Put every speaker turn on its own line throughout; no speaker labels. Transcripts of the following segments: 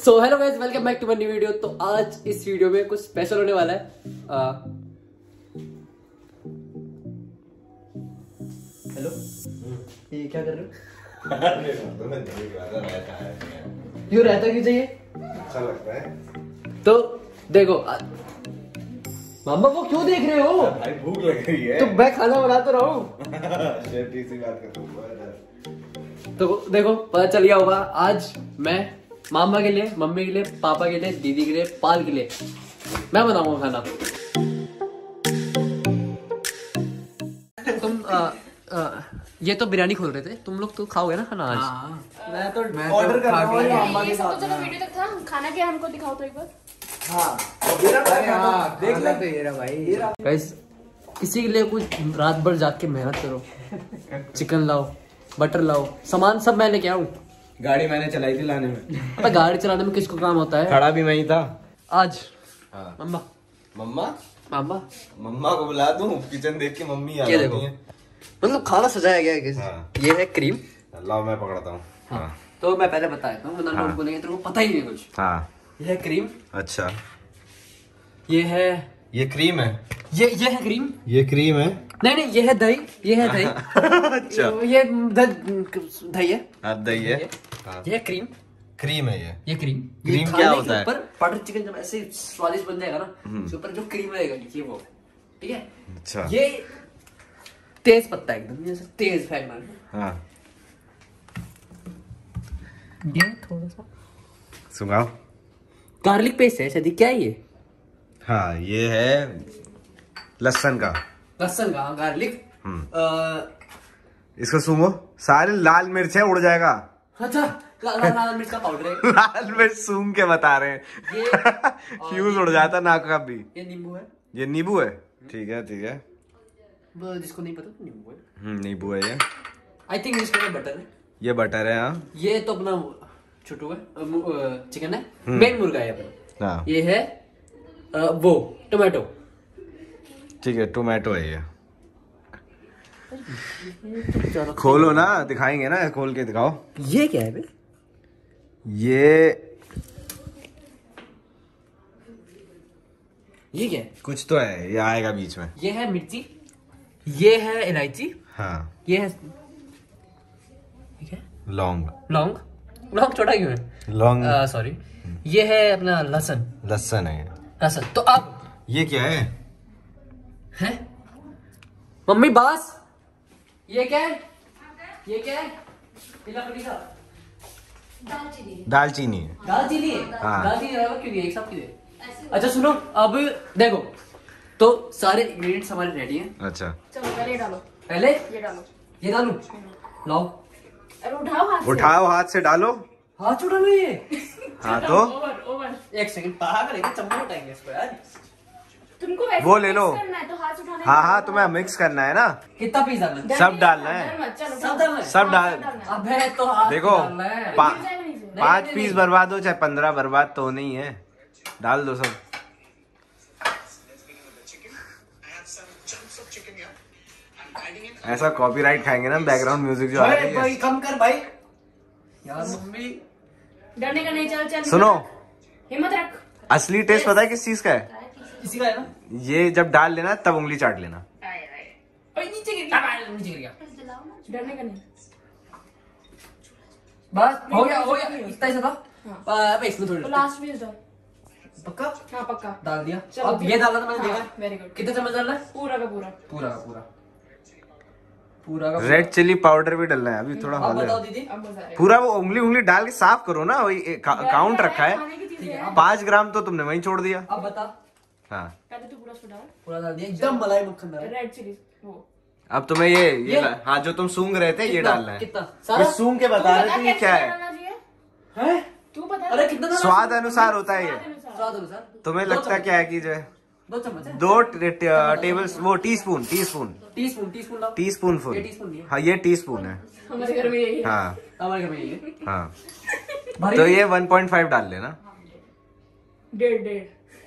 So hello guys, welcome back to my new video. तो आज इस वीडियो में कुछ स्पेशल होने वाला है। हेलो, ये क्या कर रहे हो? क्यों रहता क्यों चाहिए?
अच्छा लगता है।
तो देखो मामा को क्यों देख रहे हो?
भाई भूख लग रही है
तो मैं खाना बना तो रहा हूँ। तो देखो पता चल गया होगा, आज मैं मामा के लिए, मम्मी के लिए, पापा के लिए, दीदी के लिए, पाल के लिए मैं बनाऊंगा खाना। तुम ये तो बिरयानी खोल रहे थे, तुम लोग तो खाओगे ना खाना आज?
मैं तो
ऑर्डर कर रहा हूँ मामा के
तो
साथ।
चलो वीडियो तक था, खाना क्या हमको दिखाओ तो एक बार।
देख ले तो ये रहा भाई।
गाइस, किसी के लिए कुछ रात भर जाग के मेहनत करो। चिकन लाओ, बटर लाओ, सामान सब मैं लेके आऊँ।
गाड़ी मैंने चलाई थी लाने में।
पता गाड़ी चलाने में किसको काम होता है?
खड़ा भी मैं ही था
आज
हाँ।
मम्मा
मम्मा
मामा
मम्मा को बुला दूं? किचन देख के मम्मी आ
ये
जाती
देखो,
है।
मतलब खाना सजाया गया है कैसे?
हाँ।
ये है क्रीम।
लाओ मैं पकड़ता हूँ।
हाँ। तो मैं पहले बताया था, वरना
हाँ।
लोग बोलेंगे तेरे को पता ही नहीं कुछ।
हाँ।
ये है क्रीम,
अच्छा,
ये है
ये क्रीम है।
ये है क्रीम।
ये क्रीम है।
नहीं, ये है दही, ये है दही।
अच्छा,
ये दही है,
हाँ दही है। हाँ।
ये है क्रीम।
क्रीम है ये।
क्रीम
क्रीम क्या होता है?
ऊपर बटर चिकन जब ऐसे स्वादिष्ट बन जाएगा ना, उसके ऊपर जो क्रीम रहेगा ये वो, ठीक है।
अच्छा।
ये तेज पत्ता एकदम जैसे तेज फेंकना।
हाँ,
ये थोड़ा सा
सुनाओ।
गार्लिक पेस्ट है शायद, क्या है ये?
हाँ, ये है लहसुन का।
लहसुन का गार्लिक।
इसको सूंघो, सारे लाल मिर्च है, उड़ जाएगा।
अच्छा, लाल मिर्च का पाउडर है।
लाल मिर्च सूंघ के बता रहे हैं।
ये
फ्यूज उड़ जाता नाक का भी।
ये नींबू है।
ये नींबू है। ठीक है, ठीक है।
वो जिसको नहीं पता तो नींबू है।
नींबू है ये।
आई थिंक इसका बटर है।
ये बटर है। हाँ।
ये तो अपना छोटू है, चिकन है, मेन मुर्गा है अपना।
हाँ,
ये है वो टोमेटो।
ठीक है, टोमेटो है ये। खोलो ना, दिखाएंगे ना, खोल के दिखाओ।
ये क्या है बे?
ये
क्या है?
कुछ तो है, ये आएगा बीच में।
ये है मिर्ची, ये है इलायची,
हाँ,
ये है
लौंग।
लौंग। लौंग छोटा क्यों है?
लौंग
सॉरी, ये है अपना लहसुन।
लहसुन है ये।
लहसुन। तो अब
ये क्या है?
है मम्मी बास, ये क्या है? ये क्या है? ये लकड़ी का
दालचीनी।
दालचीनी है।
दालचीनी है।
हाँ।
दालचीनी रखा क्यों नहीं है? एक साथ क्यों है? अच्छा सुनो, अब देखो, तो सारे इंग्रेडिएंट्स हमारे रेडी हैं।
अच्छा,
चलो पहले ये डालो,
पहले
ये डालो।
ये डालूं? लाओ,
अरे उठाओ हाथ से।
उठाओ, हाथ से डालो।
हाथ छोड़ा नहीं है।
हाँ तो
ओवर ओवर।
एक सेकंड, पागल है क्या? चम्मच उठाएंगे इसको यार।
तुमको वैसे
वो ले लो।
mix करना है तो हाथ उठाने
हाँ हाँ, तुम्हें मिक्स करना है ना।
कितना पीस डालना है?
सब डालना है।
चलो
सब डालना है?
सब डाल।
अबे तो हाथ
देखो,
डालना है।
5 पीस बर्बाद हो चाहे 15 बर्बाद तो नहीं है, डाल दो सब। ऐसा कॉपीराइट खाएंगे ना, बैकग्राउंड म्यूजिक जो आ
अरे
रही
भाई
है।
कम कर भाई यार। मम्मी
डरने का नहीं, चल चल।
सुनो,
हिम्मत रख।
असली टेस्ट पता है किस चीज का है?
इसी का है ना?
ये जब डाल लेना तब उंगली चाट लेना।
ओए नीचे गिर गया, नीचे गिर गया।
डरने का नहीं।
बस हो गया इतना ही था। अब इसमें थोड़ी
तो लास्ट में डाल।
पक्का
हाँ पक्का
डाल दिया।
चलो,
अब ये डाला था मैंने,
हाँ,
देखा।
Very good.
कितने चम्मच डालना है?
पूरा का पूरा।
पूरा का पूरा, पूरा का
रेड चिली पाउडर भी डालना है, अभी थोड़ा
अब
हॉल
बताओ
है।
दीदी।
अब मजा आएगा।
पूरा वो उंगली डाल के साफ करो ना, वही काउंट रखा है।
खाने की चीजें
ठीक है,
हैं।
अब
5 ग्राम तो तुमने वहीं छोड़ दिया।
अब बता।
हाँ,
पहले तू पूरा उसको डाल।
पूरा डाल दिया, एकदम मलाई मक्खन डाल।
रेड चिली वो।
अब तुम्हें ये हाँ, जो तुम सूंघ रहे थे ये डालना है।
कितना
ये
सारा?
सूंघ के
तू
बता रहे थे ये
कैसे
क्या है।
डालना चाहिए?
है?
तू बता।
अरे कितना डालना?
स्वाद अनुसार होता है ये।
स्वाद अनुसार।
तुम्हें
दो
लगता
चम्मच।
क्या है कि जो है
2 चम्मच है।
2 टेबल वो टीस्पून
टीस्पून लाओ।
Teaspoon full.
ये टीस्पून नहीं है।
हाँ, ये टीस्पून है।
हमारे घर में यही है।
हाँ
हमारे घर में ये है।
हाँ,
भारी
तो
नहीं?
ये 1.5 डाल लेना।
1.5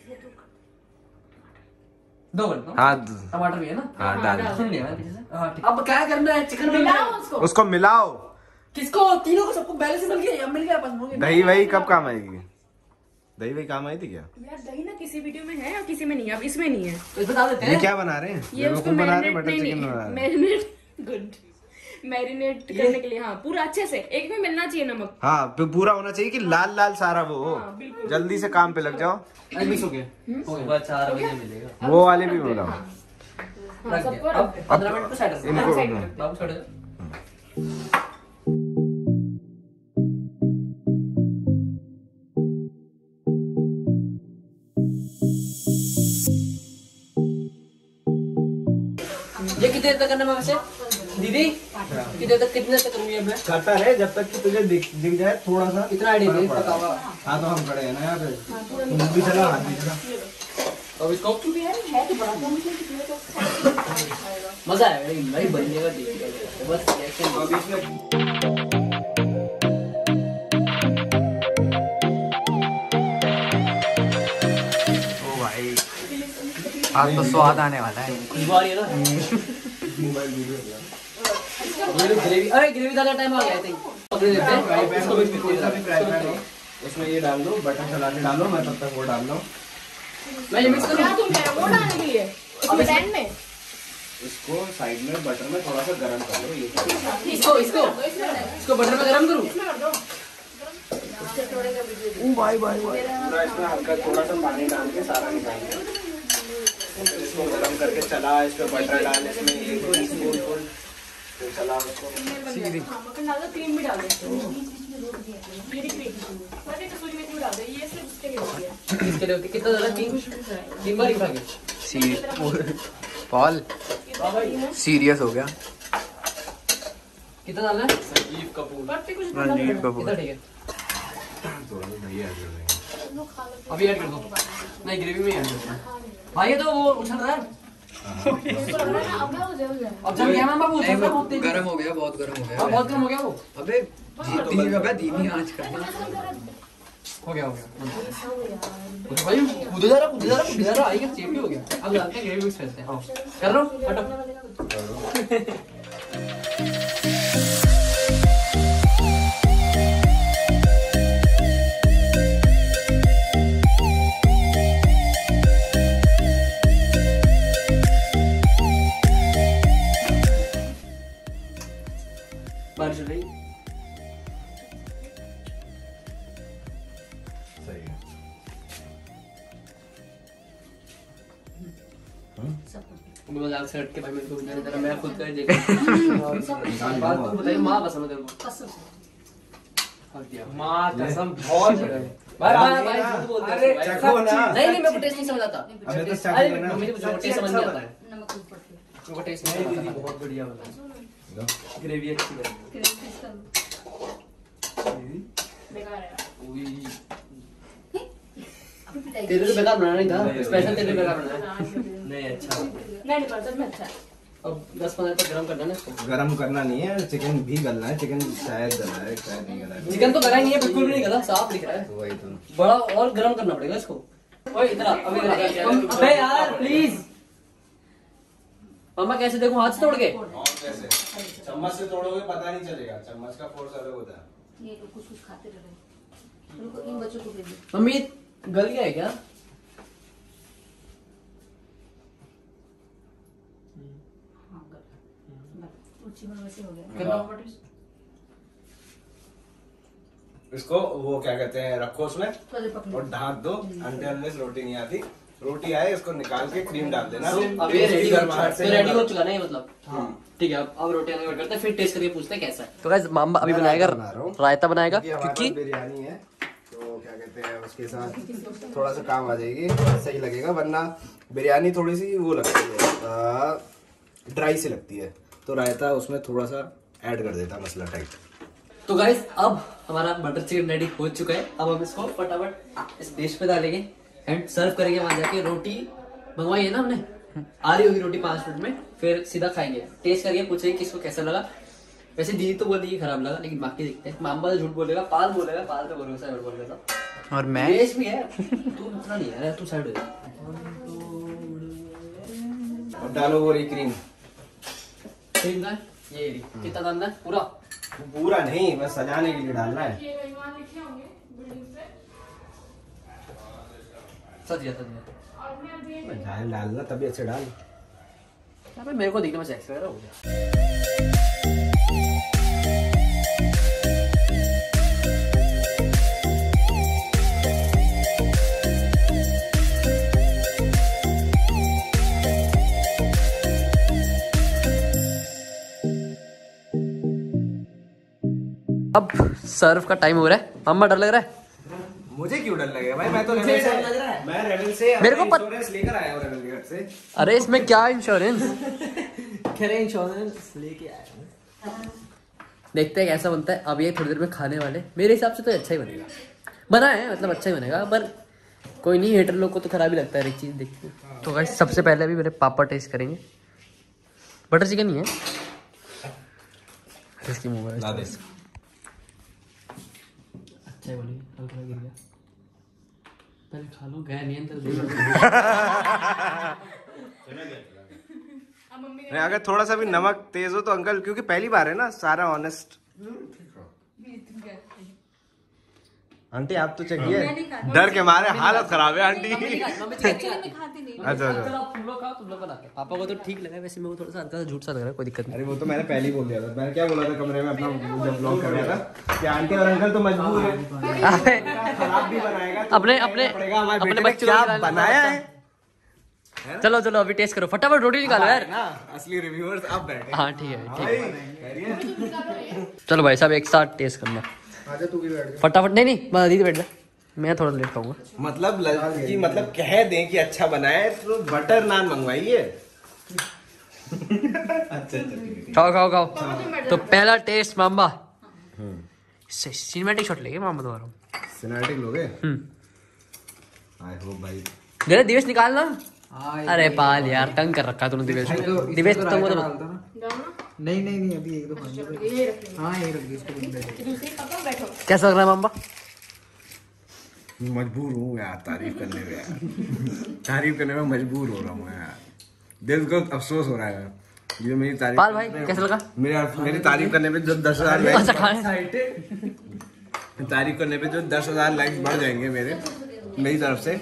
2 घंटा।
हाँ
टमाटर भी है ना?
हाँ, डाल
डाल।
दो।
सुन लिया मैंने पीछे से। हाँ, ठीक। अब क्या करना है? चिकन
मिलाओ उसको।
उसको मिलाओ।
किसको? तीनों को, सबको पहले से मिल गया या मिल गया? बस हो गया।
दही वही कब काम आएगी? दही वही काम आई थी क्या?
यार दही ना किसी वीडियो में है और किसी में नहीं है, अब इसमें नहीं है।
तो बता देते
ये
हैं
क्या बना रहे हैं?
ये उसको
बना रहे हैं, बटर
मैरिनेट
चिकन बना रहे हैं।
मैरिनेट गुड मैरिनेट करने के लिए। हाँ पूरा अच्छे से, एक में मिलना चाहिए नमक।
हाँ पूरा होना चाहिए कि लाल लाल सारा वो हो।
हाँ, बिल्कुल।
जल्दी से काम पे लग जाओ।
अरे मिक्स हो गया, सुबह 4 बजे मिलेगा।
वो वाले भी बोला।
हाँ,
रख
सबको
दिया। अब 15 मिनट तो साइड रख
इनको-
साइड में रख दो।
बाबू छोड़ दे। ये कितनी देर तक करना है वैसे दीदी? कितनी देर तक करूँगी अब मैं?
करता है जब तक कि तुझे दिख जाए थोड़ा सा।
इतना आइडिया नहीं पता होगा।
हाँ तो हम खड़े हैं ना यहाँ पे। तुम भी चला, हाथ भी चला।
अब इसको
क्योंकि यार है तो बड़ा कम से कितने तो
मजा आएगा भाई, बनने का देख बस रिएक्शन।
अब इसमें
ओ भाई आज तो स्वाद आने वाला है।
खुशबू आ रही है ना। ग्रेवी, अरे ग्रेवी डालने टाइम आ गया आई थिंक। पकड़े देते हैं इसको भी
उसमें ये डाल दो, बटर चला के डालो, मैं तब तक वो डाल लूँ।
मैं ये मिक्स
क्या
करूँ।
तुम है वो डालने के लिए उसमें पैन में।
इसको साइड में बटर में थोड़ा सा गरम कर लो। ये
इसको इसको इसको बटर में गरम करूँ।
पूरा इसमें हल्का थोड़ा सा पानी डाल के सारा निकाल के इसको गरम करके चला। इसमें बटर डाल, इसमें एक टीस्पून फुल चला उसको।
मक्खन डाल दो, क्रीम भी डाल दो। ये क्रीम अरे कसूरी मेथी भी डाल दो। ये सिर्फ उसके लिए होती है।
इसके लिए कितना डाला? 3 बार उठा के।
पॉल सीरियस हो गया।
कितना डालना है?
बट पे कुछ
रणजीत कपूर
कितना? ठीक है अभी ऐड कर दो। नहीं ग्रेवी में ऐड कर दो भाई। ये तो वो उछल रहा है। अब जब गया बाबू उछल रहा है बहुत तेज।
गरम हो गया, बहुत गरम हो
हाँ,
गया।
बहुत कम हो गया वो।
अबे धीमी आंच कर।
हो गया भाई। कूद जा रहा आई क्या? चेप भी हो गया। अब डालते हैं ग्रेवी मिक्स करते हैं। आओ कर रहा हूँ, हटो। बारिश हो रही।
सही है।
मजाक से हट के भाई मेरे को बताने जरा, मैं खुद कर देखा। बात तो बताइए, माँ कसम है तेरे को। माँ कसम बहुत भाई झूठ बोलते हैं भाई।
चखो ना।
नहीं मेरे को टेस्ट नहीं समझ आता।
अबे तो चख
अरे
लेना।
मम्मी को टेस्ट समझ नहीं आता है। मेरे को टेस्ट नहीं दीदी बहुत बढ़िया बना। ग्रेवी अच्छी बनी।
बेकार है।
तेरे को बेकार बनाना नहीं था, स्पेशल तेरे लिए बेकार बनाना है। नहीं अच्छा।
नहीं पर सच में अच्छा है।
अब 10-15 तक गरम करना है ना इसको।
गरम करना नहीं है, चिकन भी गलना है। चिकन शायद गला है, शायद नहीं गला है।
चिकन तो गला ही नहीं है, बिल्कुल भी नहीं गला, साफ दिख रहा है।
वही तो।
बड़ा और गरम करना पड़ेगा इसको। ओए इधर आ, अभी इधर आ। अबे यार प्लीज। मम्मा कैसे देखो, हाथ से तोड़ के?
कैसे? चम्मच से तोड़ोगे पता नहीं चलेगा, चम्मच का फोर्स अलग होता है।
ये कुछ कुछ खाते रहे। रुको इन बच्चों को भेजो।
मम्मी गल गया है क्या?
हाँ कर। चिकन वैसे हो गया।
इसको वो क्या कहते हैं, रखो उसमें
थोड़ा देर पकड़ो।
और ढाक दो। अंडे रोटी नहीं आती, रोटी आए इसको निकाल के क्रीम डाल देना।
अब ये रेडी हो चुका ना ये मतलब। ठीक है अब रोटी वेट करते हैं, फिर टेस्ट करके पूछते हैं कैसा है। तो गाइस मामा अभी बनाएगा रायता बनाएगा, क्योंकि
बिरयानी है तो क्या कहते हैं उसके साथ थोड़ा सा काम आ जाएगी, सही लगेगा। वरना बिरयानी थोड़ी सी वो लगती है, ड्राई सी लगती है, तो रायता उसमें थोड़ा सा ऐड कर देता, मसला टाइप।
तो गाइस अब हमारा बटर चिकन रेडी हो चुका है। अब हम इसको फटाफट इस डिश पे डालेंगे एंड सर्व करेंगे। वहां जाके रोटी मंगवाई है ना हमने, आ रही होगी रोटी 5 मिनट में, फिर सीधा खाएंगे, टेस्ट करके पूछेंगे किसको कैसा लगा। वैसे दीदी तो बोल दी खराब लगा, लेकिन बाकी देखते हैं। मामा झूठ बोलेगा, पाल बोलेगा, पाल पे भरोसा है बोलेगा।
और मैं
देश भी है, तू इतना नहीं है, तू साइड हो जा।
और डालो वो क्रीम।
क्रीम का ये कितना डालना है? पूरा
पूरा नहीं, बस सजाने के लिए डालना है।
सच गया
झाल डालना तभी अच्छे डाल।
अबे मेरे को दिखने में सेक्स वगैरह हो गया। अब सर्व का टाइम हो रहा है। मम्मा डर लग रहा है?
मुझे क्यों डर लगेगा भाई, मैं तो रेवल से लग रहा है। मैं रेवल से
मेरे को
इंश्योरेंस लेकर आया हूं रेवल के घर से।
अरे इसमें क्या इंश्योरेंस?
इंश्योरेंस लेके आया हूं।
देखते हैं कैसा बनता है। अब ये थोड़ी देर में खाने वाले, मेरे हिसाब से तो अच्छा ही बनेगा। बना है मतलब अच्छा ही बनेगा, पर कोई नहीं, हेटर लोग को तो खराब ही लगता है हर एक चीज देखते हैं। तो गाइस सबसे पहले भी मेरे पापा टेस्ट करेंगे। बटर चिकन ही है इसकी मुंह में। अच्छा है, बोलिए हल्का गिर गया। पहले खा लो, गया नहीं अंदर।
नहीं, अगर थोड़ा सा भी नमक तेज हो तो अंकल, क्योंकि पहली बार है ना, सारा ऑनेस्ट। आंटी आप तो चखिए, डर के मारे हालत खराब है आंटी। अच्छा
तुम लोग खाओ, तुम लोग बनाते। पापा को तो ठीक लगा, वैसे मेरे को थोड़ा सा हल्का झूठ सा लग रहा है, कोई दिक्कत नहीं।
अरे वो तो मैंने पहले ही बोल दिया था। मैंने क्या बोला था कमरे में अपना जब ब्लॉग कर रहा था कि आंटी और अंकल तो मजबूर है, खराब भी बनाएगा तो
अपने
बच्चे क्या बनाया है।
चलो चलो अभी टेस्ट करो, फटाफट रोटी निकालो यार।
ना असली रिव्यूअर्स आप बैठे।
हाँ ठीक है, ठीक है। चलो भाई साहब एक साथ टेस्ट करना।
आजा तू भी बैठ।
फटाफट। नहीं नहीं दीदी बैठ जा, मैं थोड़ा लेट खाऊंगा।
मतलब कि मतलब कह दें कि अच्छा बनाए तो बटर नान मंगवाइए। अच्छा
खाओ खाओ खाओ। तो पहला टेस्ट मामा। सिनेमैटिक शॉट लेंगे मामा दोबारा।
सिनेमैटिक लोगे? आई होप भाई।
जरा दिवेश निकालना। अरे पाल यार, तंग कर रखा तूने दिवेश को। दिवेश तो तुमको तो
नहीं अभी एक दो हाँ यही रख दी इसको।
कैसा लग रहा है मामा?
मजबूर हूँ यार तारीफ करने में, यार तारीफ करने में मजबूर हो रहा हूँ यार। दिल को अफसोस हो रहा है ये मेरी तारीफ।
पाल भाई कैसा लगा?
मेरी तारीफ करने पे जो 10,000
अच्छा खाए।
तारीफ करने पे जो 10,000 लाइक्स बढ़ जाएंगे मेरी तरफ से।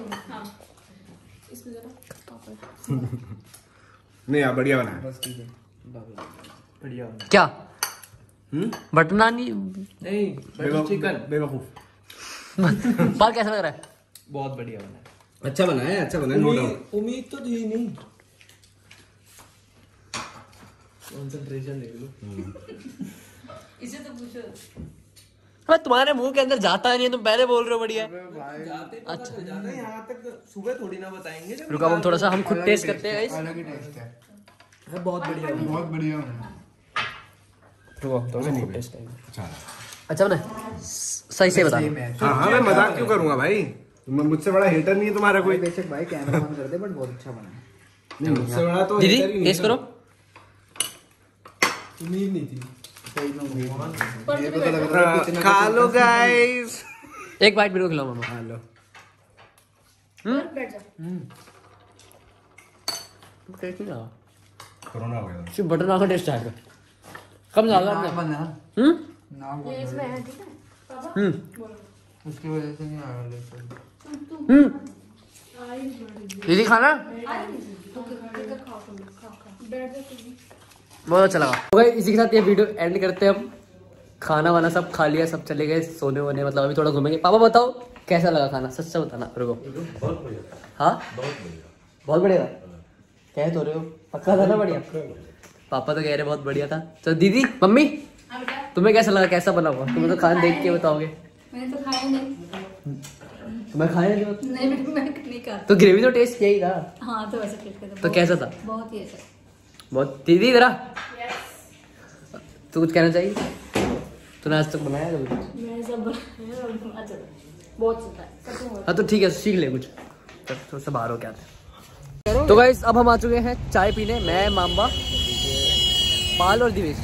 नहीं यार बढ़िया बना है।
बढ़िया।
क्या बटर नान?
नहीं बटर चिकन।
बेवकूफ।
पाल कैसा लग रहा है?
बहुत बढ़िया बना है।
अच्छा बना है नो डाउट।
उम्मीद तो थी नहीं। कंसंट्रेशन देख लो।
इसे तो पूछो।
अबे तुम्हारे मुंह के अंदर जाता नहीं है, तुम पहले बोल रहे हो बढ़िया। अच्छा
यहाँ तक सुबह थोड़ी ना बताएंगे।
रुको हम थोड़ा सा हम खुद टेस्ट करते हैं गाइस।
अलग ही टेस्ट है।
बहुत बढ़िया
बहुत बढ़िया।
रुको तो नहीं टेस्ट है।
अच्छा
अच्छा बना? सही से बता।
हाँ मैं मजाक क्यों करूंगा भाई, मुझसे बड़ा हेटर नहीं है तुम्हारा कोई।
बेशक भाई कैमरा ऑन कर दे, बट बहुत अच्छा बना है।
मुझसे बड़ा तो
दीदी
hater ही नहीं
टेस्ट
है।
करो।
उम्मीद नहीं थी।
खा लो गाइस।
एक बाइट मेरे को खिलाओ मामा।
हेलो
बैठ जा।
टेस्ट नहीं आया।
कोरोना हो गया।
सिर्फ बटर नान का टेस्ट आएगा। कम डाला आपने?
नाम
ये इसमें है ठीक है पापा।
उसकी वजह से नहीं आया लेकिन।
दीदी खाना
बैठ जा तू भी।
बहुत अच्छा लगा। तो गाइस इसी के साथ ये वीडियो एंड करते हैं हम। खाना वाना सब खा लिया, सब चले गए सोने वोने, मतलब अभी थोड़ा घूमेंगे। पापा बताओ कैसा लगा खाना, सच से बताना। रुको हाँ बहुत बढ़िया था। कह तो रहे हो पक्का था ना? बढ़िया। पापा तो कह रहे बहुत बढ़िया था। तो दीदी मम्मी तुम्हें कैसा लगा, कैसा बना हुआ? तुम्हें तो खाना देख के बताओगे।
मैंने तो खाया नहीं।
तुम्हें खाया नहीं?
नहीं मैं नहीं खाता।
तो ग्रेवी तो टेस्ट किया ही था।
हाँ तो वैसे टेस्ट करता।
तो कैसा था?
बहुत ही अच्छा।
बहुत। दीदी जरा तू कुछ कहना चाहिए? तूने आज तक बनाया कभी?
मैंने सब बनाया अच्छा बहुत अच्छा है।
हाँ तो ठीक है सीख ले कुछ। थोड़ा सा बाहर हो क्या था। तो गाइस अब हम आ चुके हैं चाय पीने। मैं मामा पाल और दिवेश।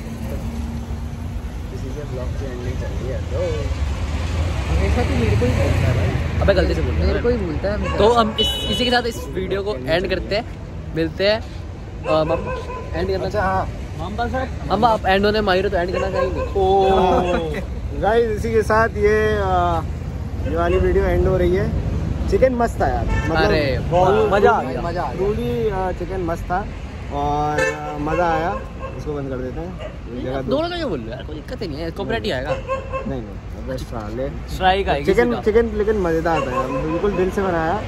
हमेशा तो मेरे को ही बोलता है भाई। अबे गलती से बोल मेरे को ही बोलता है। तो हम इसी के साथ इस वीडियो को एंड करते हैं। मिलते हैं मामा एंड करना चाह। हाँ मामा साहब हम आप एंड होने माहिर तो एंड करना चाहेंगे।
गाइस इसी के साथ ये वाली वीडियो एंड हो रही है। चिकन मस्त था यार,
अरे मजा आ गया,
मजा ट्रूली चिकन मस्त था और मज़ा आया। इसको बंद कर देते हैं।
दोनों का क्यों बोल रहे हो यार, कोई दिक्कत ही नहीं है, कॉपीराइट ही आएगा।
नहीं साले
स्ट्राइक आएगी
चिकन लेकिन मज़ेदार था यार, बिल्कुल दिल से बनाया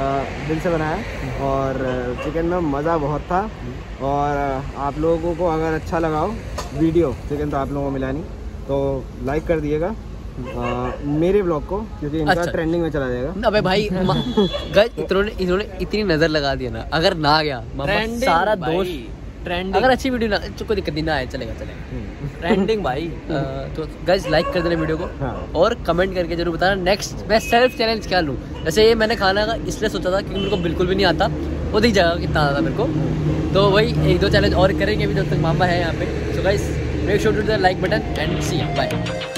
और चिकन में मज़ा बहुत था। और आप लोगों को अगर अच्छा लगा हो वीडियो, चिकन तो आप लोगों को मिला नहीं, तो लाइक कर दिएगा मेरे ब्लॉग को, क्योंकि इनका
अच्छा।
ट्रेंडिंग में चला जाएगा।
अबे भाई इन्होंने इतनी नजर लगा दी ना, अगर ना गया सारा दोस्त ट्रेंडिंग, अगर अच्छी वीडियो ना, कोई दिक्कत नहीं, ना आए चलेगा ट्रेंडिंग भाई। तो गाइस लाइक कर देना वीडियो को,
हाँ।
और कमेंट करके जरूर बताना नेक्स्ट मैं सेल्फ चैलेंज क्या लूँ। जैसे ये मैंने खाना का इसलिए सोचा था क्योंकि मेरे को बिल्कुल भी नहीं आता, वो दिख जाएगा कितना आता मेरे को, तो वही 1-2 चैलेंज और करेंगे अभी जब तक मामा है यहाँ पे। So guys make sure to the like button and see you, bye.